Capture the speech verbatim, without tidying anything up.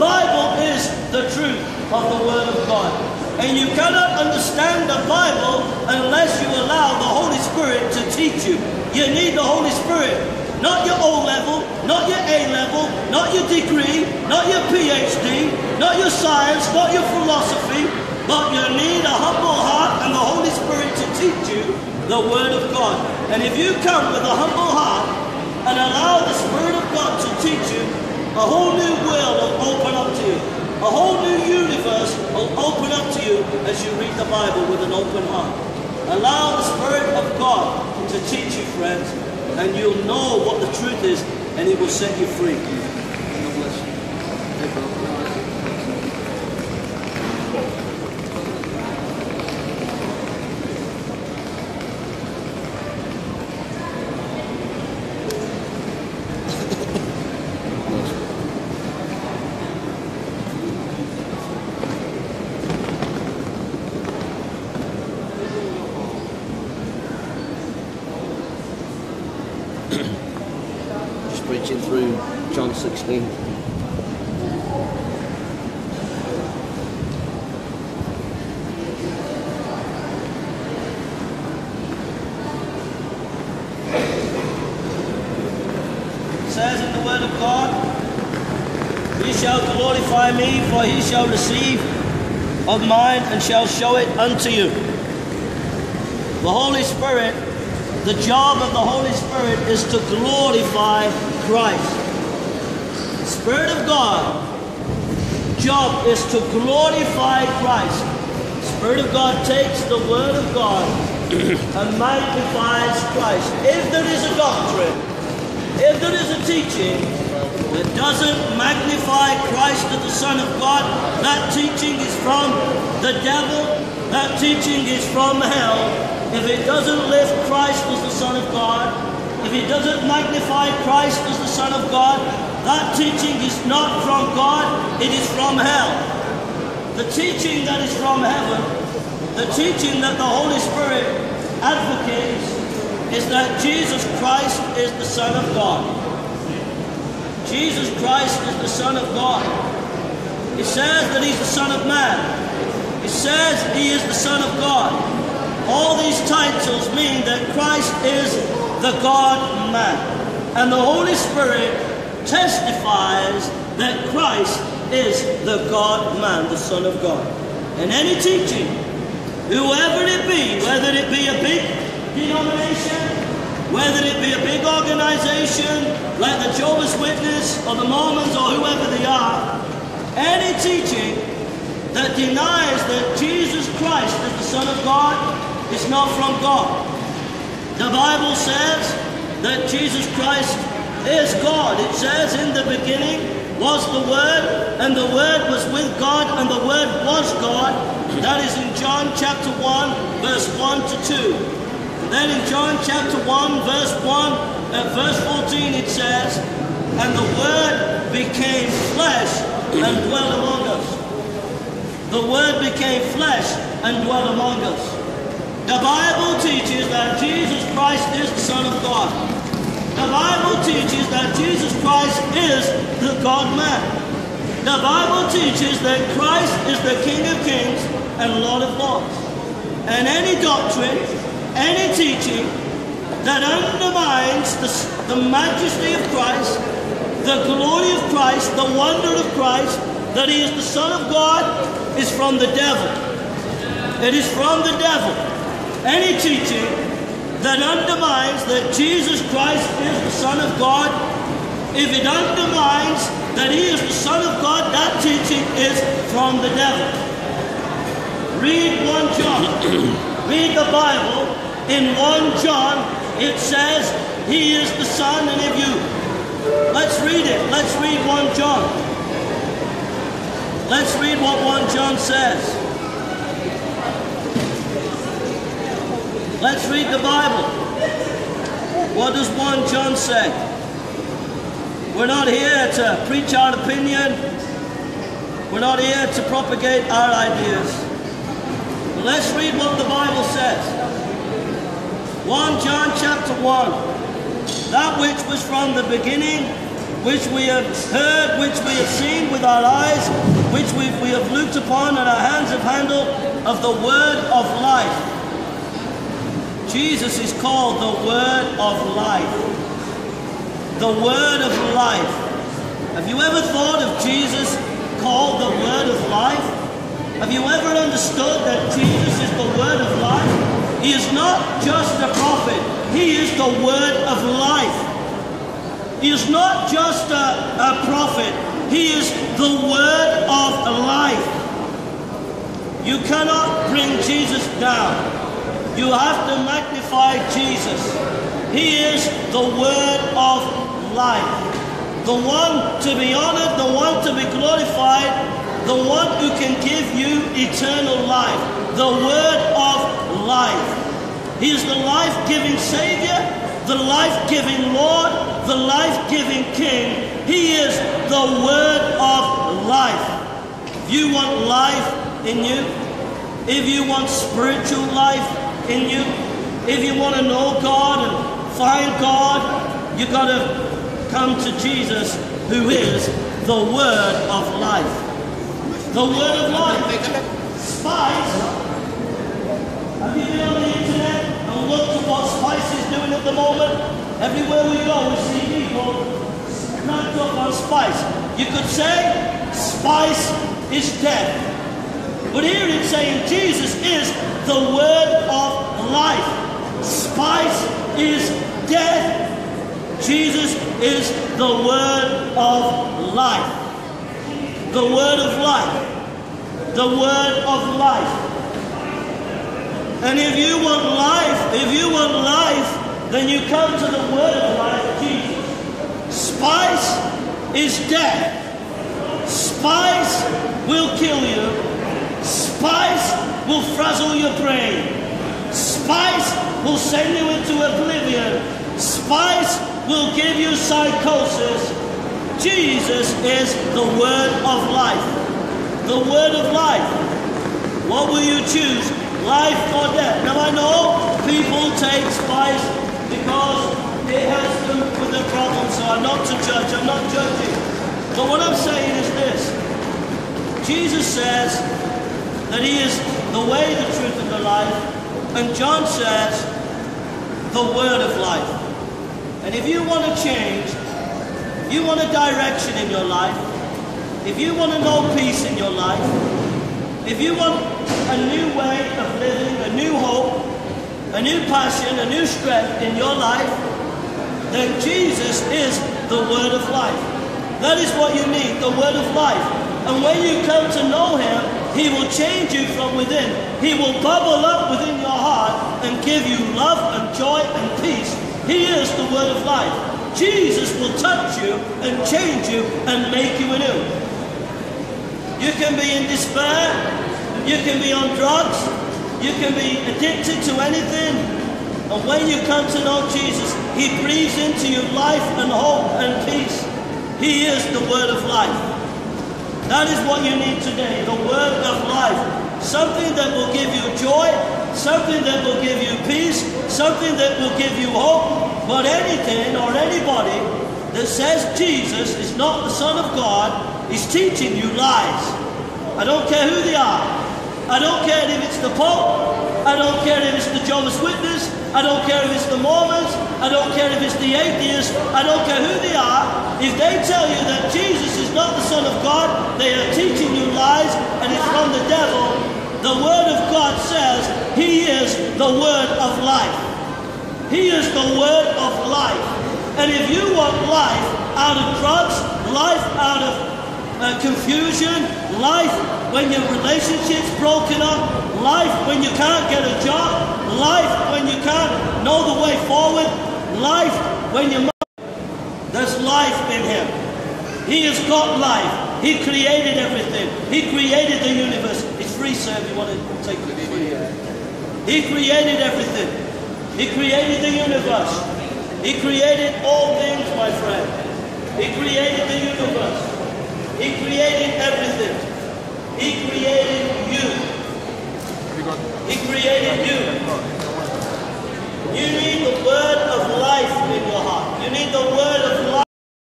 Bible is the truth of the Word of God. And you cannot understand the Bible unless you allow the Holy Spirit to teach you. You need the Holy Spirit. Not your O level, not your A level, not your degree, not your P H D, not your science, not your philosophy, but you need a humble heart and the Holy Spirit to teach you the Word of God. And if you come with a humble heart and allow the Spirit of God to teach you, a whole new world will open up to you. A whole new universe will open up to you as you read the Bible with an open heart. Allow the Spirit of God to teach you, friends, and you'll know what the truth is, and He will set you free. God bless you. Preaching through John sixteen. It says in the Word of God, He shall glorify me, for He shall receive of mine and shall show it unto you. The Holy Spirit, the job of the Holy Spirit is to glorify Christ. The Spirit of God, job is to glorify Christ. The Spirit of God takes the Word of God and magnifies Christ. If there is a doctrine, if there is a teaching that doesn't magnify Christ as the Son of God, that teaching is from the devil, that teaching is from hell. If it doesn't lift Christ as the Son of God, if it doesn't magnify Christ as the Son of God, that teaching is not from God, it is from hell. The teaching that is from heaven, the teaching that the Holy Spirit advocates, is that Jesus Christ is the Son of God. Jesus Christ is the Son of God. It says that He's the Son of Man. It says He is the Son of God. All these titles mean that Christ is the God-man. And the Holy Spirit testifies that Christ is the God-man, the Son of God. And any teaching, whoever it be, whether it be a big denomination, whether it be a big organization like the Jehovah's Witness or the Mormons or whoever they are, any teaching that denies that Jesus Christ is the Son of God is not from God. The Bible says that Jesus Christ is God. It says in the beginning was the Word, and the Word was with God, and the Word was God. That is in John chapter one, verse one to two. And then in John chapter one, verse one, at verse fourteen it says, and the Word became flesh and dwelt among us. The Word became flesh and dwelt among us. The Bible teaches that Jesus Christ is the Son of God. The Bible teaches that Jesus Christ is the God-man. The Bible teaches that Christ is the King of Kings and Lord of Lords. And any doctrine, any teaching that undermines the, the majesty of Christ, the glory of Christ, the wonder of Christ, that He is the Son of God, is from the devil. It is from the devil. Any teaching that undermines that Jesus Christ is the Son of God, if it undermines that He is the Son of God, that teaching is from the devil. Read First John. Read the Bible. In First John, it says He is the Son, and if you... Let's read it. Let's read First John. Let's read what First John says. Let's read the Bible. What does First John say? We're not here to preach our opinion. We're not here to propagate our ideas. But let's read what the Bible says. First John chapter one. That which was from the beginning, which we have heard, which we have seen with our eyes, which we, we have looked upon, and our hands have handled of the word of life. Jesus is called the word of life. The word of life. Have you ever thought of Jesus called the word of life? Have you ever understood that Jesus is the word of life? He is not just a prophet. He is the word of life. He is not just a, a prophet. He is the word of life. You cannot bring Jesus down. You have to magnify Jesus. He is the word of life. The one to be honored, the one to be glorified, the one who can give you eternal life. The word of life. He is the life-giving Savior, the life-giving Lord, the life-giving King. He is the word of life. If you want life in you, if you want spiritual life in you, if you want to know God and find God, you've got to come to Jesus, who is the word of life. The word of life. Spice. Have you been on the internet and looked at what Spice is doing at the moment? Everywhere we go, we see people snapped up on Spice. You could say Spice is dead. But here it's saying Jesus is the word of life. Spice is death. Jesus is the word of life. The word of life. The word of life. And if you want life, if you want life, then you come to the word of life, Jesus. Spice is death. Spice will kill you. Spice will frazzle your brain. Spice will send you into oblivion. Spice will give you psychosis. Jesus is the word of life. The word of life. What will you choose? Life or death? Now I know people take Spice because it has to do with their problem, so I'm not to judge, I'm not judging. But what I'm saying is this. Jesus says that he is the way, the truth, and the life. And John says the word of life. And if you want to change, if you want a direction in your life, if you want to know peace in your life, if you want a new way of living, a new hope, a new passion, a new strength in your life, then Jesus is the word of life. That is what you need, the word of life. And when you come to know him, he will change you from within. He will bubble up within your heart and give you love and joy and peace. He is the word of life. Jesus will touch you and change you and make you anew. You can be in despair. You can be on drugs. You can be addicted to anything. And when you come to know Jesus, he breathes into you life and hope and peace. He is the word of life. That is what you need today, the word of life. Something that will give you joy, something that will give you peace, something that will give you hope. But anything or anybody that says Jesus is not the Son of God is teaching you lies. I don't care who they are. I don't care if it's the Pope. I don't care if it's the Jehovah's Witness. I don't care if it's the Mormons. I don't care if it's the atheists. I don't care who they are. If they tell you that Jesus is not the Son of God, they are teaching you lies and it's from the devil. The Word of God says he is the Word of life. He is the Word of life. And if you want life out of drugs, life out of uh, confusion, life when your relationship's broken up, life when you can't get a job, life when you can't know the way forward, life when you're... There's life in him. He has got life. He created everything. He created the universe. It's free, sir, if you want to take it free. He created everything. He created the universe. He created all things, my friend. He created the universe. He created everything. He created you. He created you. You need the word of life in your heart. You need the word of